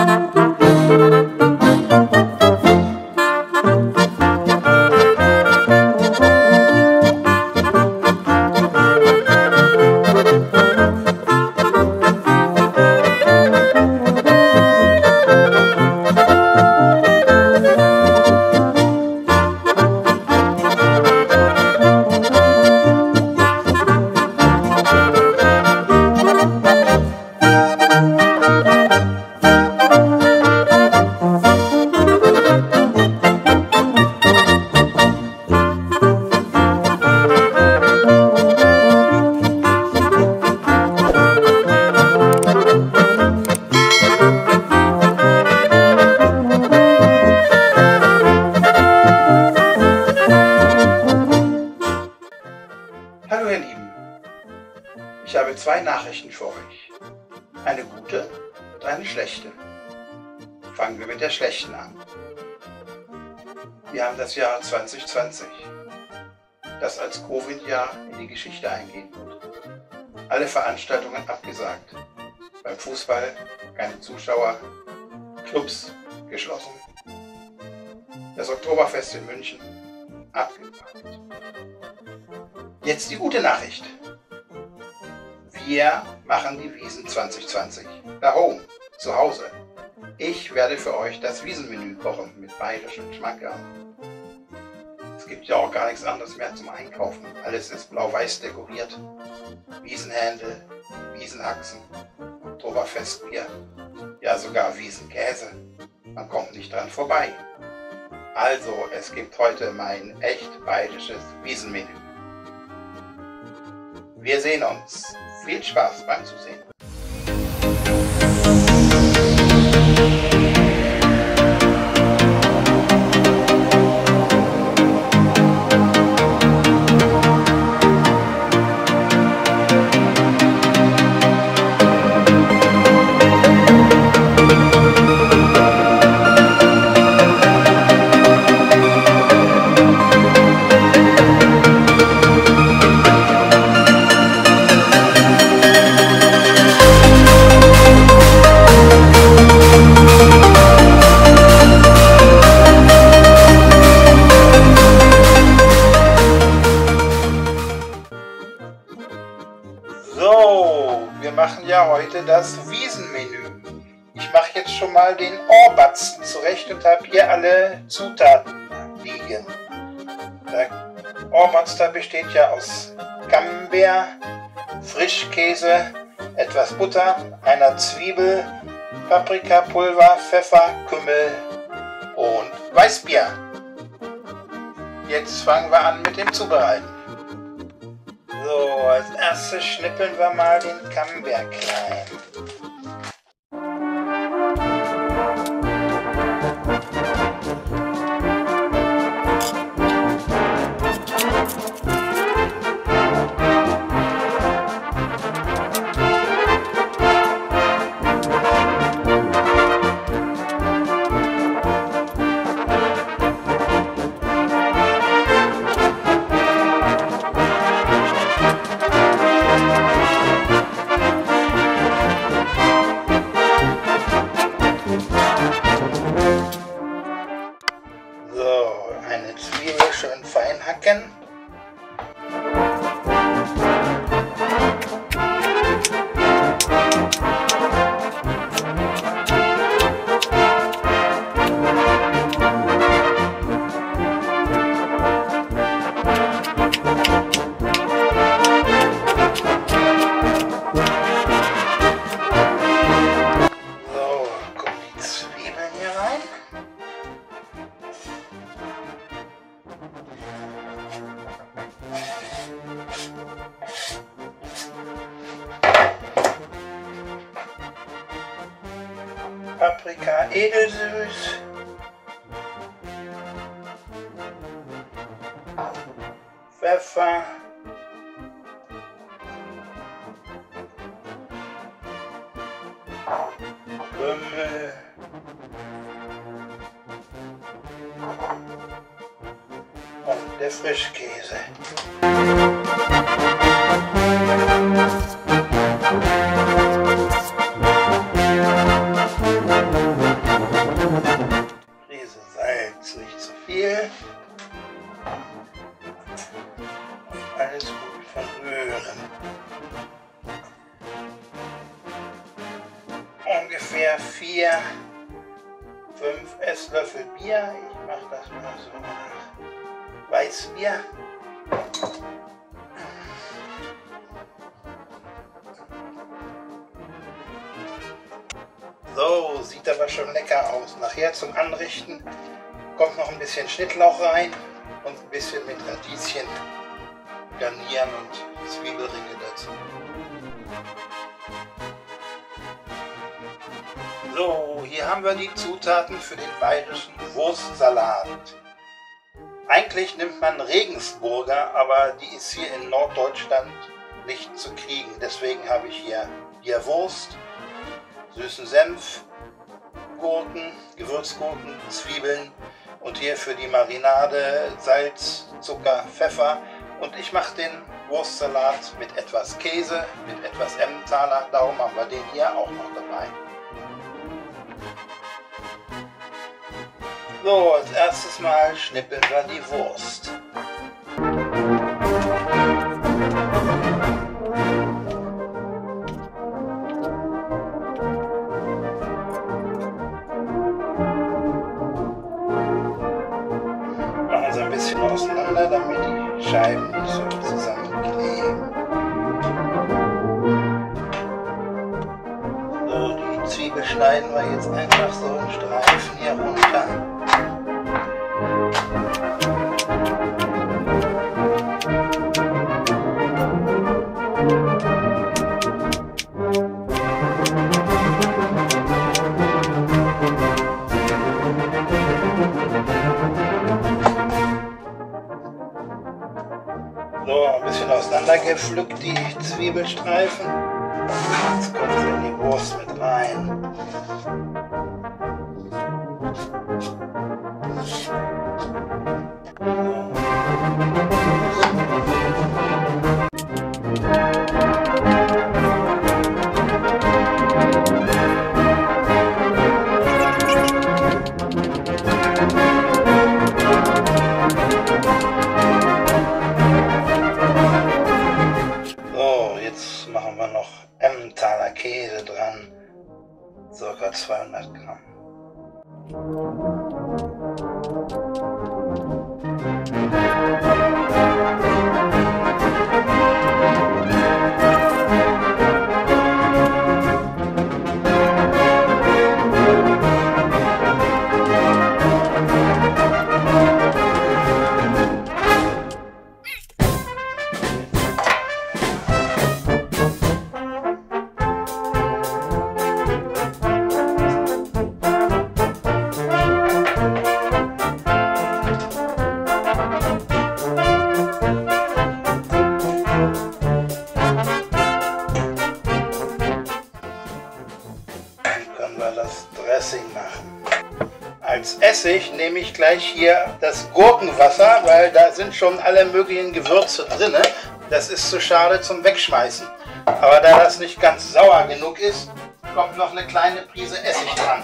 Hallo ihr Lieben, ich habe zwei Nachrichten für euch, eine gute und eine schlechte. Fangen wir mit der schlechten an. Wir haben das Jahr 2020, das als Covid-Jahr in die Geschichte eingehen wird. Alle Veranstaltungen abgesagt, beim Fußball keine Zuschauer, Clubs geschlossen, das Oktoberfest in München abgesagt. Jetzt die gute Nachricht. Wir machen die Wiesn 2020. Daheim, zu Hause. Ich werde für euch das Wiesenmenü kochen mit bayerischem Schmankerl. Es gibt ja auch gar nichts anderes mehr zum Einkaufen. Alles ist blau-weiß dekoriert. Wiesenhändel, Wiesenhaxen, Oktoberfestbier, ja sogar Wiesenkäse. Man kommt nicht dran vorbei. Also, es gibt heute mein echt bayerisches Wiesenmenü. Wir sehen uns. Viel Spaß beim Zusehen. So, wir machen ja heute das Wiesenmenü. Ich mache jetzt schon mal den Ohrbatzen zurecht und habe hier alle Zutaten liegen. Der Ohrbatzter besteht ja aus Camembert, Frischkäse, etwas Butter, einer Zwiebel, Paprikapulver, Pfeffer, Kümmel und Weißbier. Jetzt fangen wir an mit dem Zubereiten. So, als erstes schnippeln wir mal den Camembert klein. Eine Zwiebel schön fein hacken. So, kommen die Zwiebeln hier rein. Paprika edelsüß, Pfeffer, Kümmel, und der Frischkäse. ungefähr 4, 5 Esslöffel Bier. Ich mache das mal so nach Weißbier. So, sieht aber schon lecker aus. Nachher zum Anrichten kommt noch ein bisschen Schnittlauch rein und ein bisschen mit Radieschen garnieren und Zwiebelringe dazu. So, hier haben wir die Zutaten für den bayerischen Wurstsalat. Eigentlich nimmt man Regensburger, aber die ist hier in Norddeutschland nicht zu kriegen. Deswegen habe ich hier Bierwurst, süßen Senf, Gurken, Gewürzgurken, Zwiebeln und hier für die Marinade Salz, Zucker, Pfeffer. Und ich mache den Wurstsalat mit etwas Käse, mit etwas Emmentaler. Darum haben wir den hier auch noch dabei. So, als erstes Mal schnippeln wir die Wurst. Machen sie ein bisschen auseinander, damit die Scheiben nicht so zusammenkleben. So, die Zwiebel schneiden wir jetzt einfach so in Streifen hier runter. So, ein bisschen auseinandergepflückt die Zwiebelstreifen. Jetzt kommt sie in die Wurst mit rein. So, jetzt machen wir noch Emmentaler Käse dran, ca. 200 Gramm. Das Dressing machen. Als Essig nehme ich gleich hier das Gurkenwasser, weil da sind schon alle möglichen Gewürze drin. Das ist zu schade zum Wegschmeißen. Aber da das nicht ganz sauer genug ist, kommt noch eine kleine Prise Essig dran.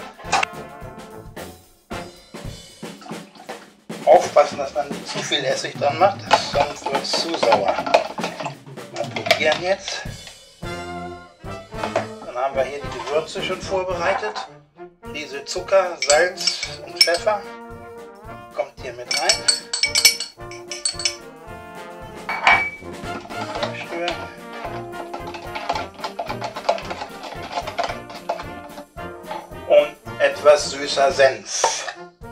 Aufpassen, dass man nicht zu viel Essig dran macht, sonst wird es zu sauer. Mal probieren jetzt. Dann haben wir hier die Gewürze schon vorbereitet. Diese Zucker, Salz und Pfeffer kommt hier mit rein. Stören. Und etwas süßer Senf.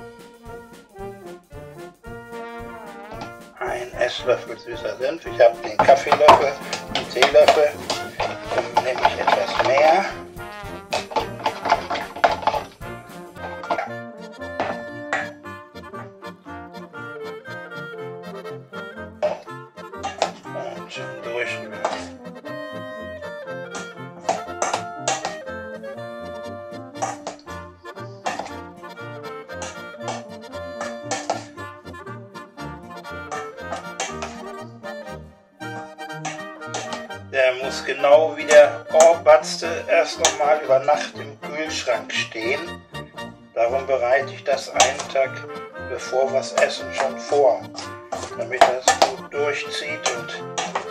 Ein Esslöffel süßer Senf. Ich habe den Kaffeelöffel, den Teelöffel. Dann nehme ich etwas mehr. Und durchrühren. Der muss genau wie der Ohrbatzte erst noch mal über Nacht im Kühlschrank stehen. Darum bereite ich das einen Tag bevor wir es essen schon vor, damit das gut durchzieht und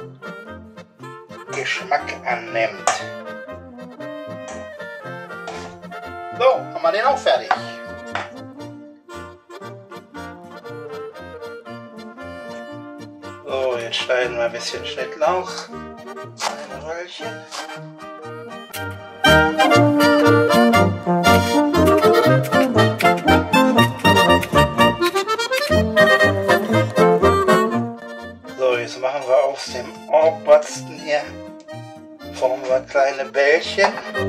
Geschmack annimmt. So, haben wir den auch fertig. So, jetzt schneiden wir ein bisschen Schnittlauch. Ein Röllchen. So, jetzt machen wir aus dem Ohrbatzen hier, formen wir kleine Bällchen.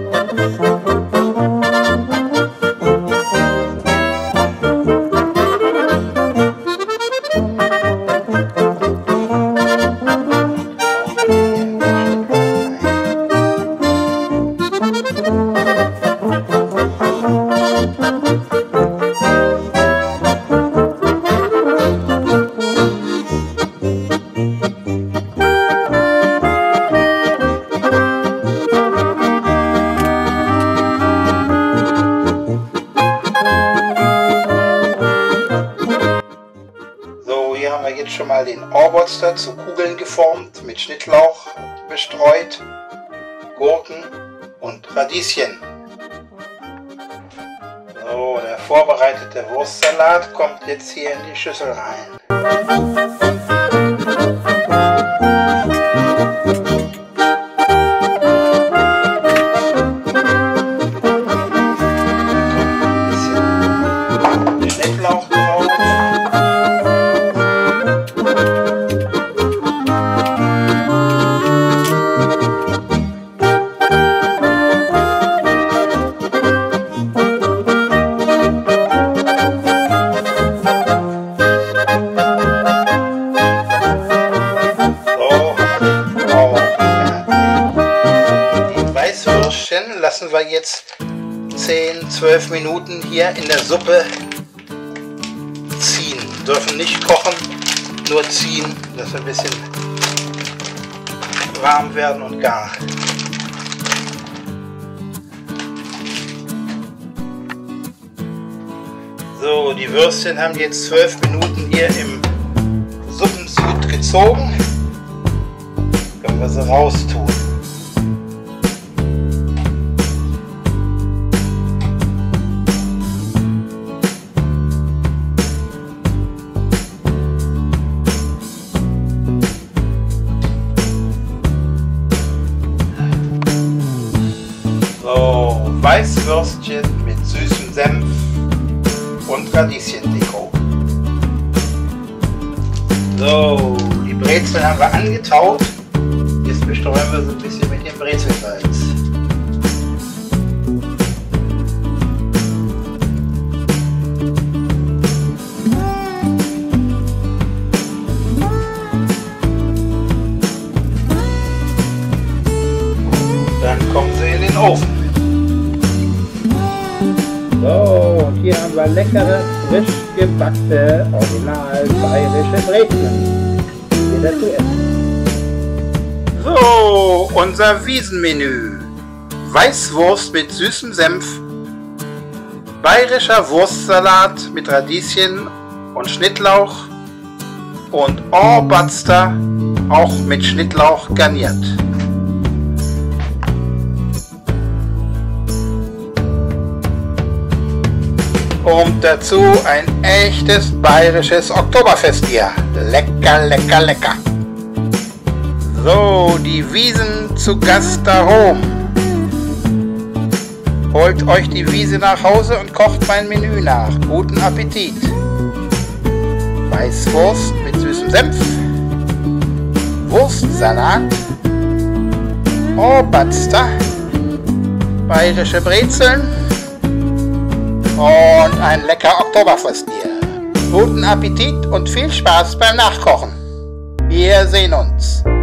Hier haben wir jetzt schon mal den Ohrbolster zu Kugeln geformt, mit Schnittlauch bestreut, Gurken und Radieschen. So, der vorbereitete Wurstsalat kommt jetzt hier in die Schüssel rein. Schnittlauch drauf. Lassen wir jetzt 10-12 Minuten hier in der Suppe ziehen. Dürfen nicht kochen, nur ziehen, dass wir ein bisschen warm werden und gar. So, die Würstchen haben jetzt 12 Minuten hier im Suppensud gezogen. Können wir sie raustun. So, Weißwürstchen mit süßem Senf und Radieschendeko. So, die Brezeln haben wir angetaut. Jetzt bestreuen wir so ein bisschen mit dem Brezelsalz. Dann kommen sie in den Ofen. So, und hier haben wir leckere, frisch gebackte, original bayerische Brezeln. Hier dazu essen. So, unser Wiesenmenü. Weißwurst mit süßem Senf, bayerischer Wurstsalat mit Radieschen und Schnittlauch und Ohrbolster auch mit Schnittlauch garniert. Und dazu ein echtes bayerisches Oktoberfestbier. Lecker, lecker, lecker. So, die Wiesen zu Gast daheim. Holt euch die Wiese nach Hause und kocht mein Menü nach. Guten Appetit. Weißwurst mit süßem Senf, Wurstsalat, Ohrbolster, bayerische Brezeln und ein lecker Oktoberfestbier. Guten Appetit und viel Spaß beim Nachkochen. Wir sehen uns.